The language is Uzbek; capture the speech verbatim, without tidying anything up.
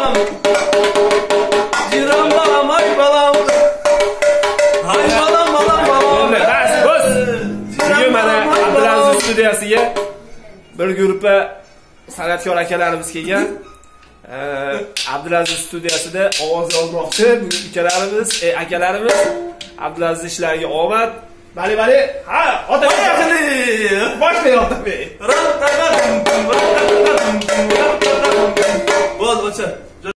balam. Jiran balam, ay balam. Ay balam, balam, balam. Bas, bas. Bugun mana Abdulaziz studiyasiga bir guruhda san'atkor akalarimiz kelgan. Abdulaziz studiyasida ovoz yozmoqchi. Bugun akalarimiz, e, akalarimiz Abdulaziz ishlariga omad. Bali, bali. Ha, Otabek. Boshla Otabek.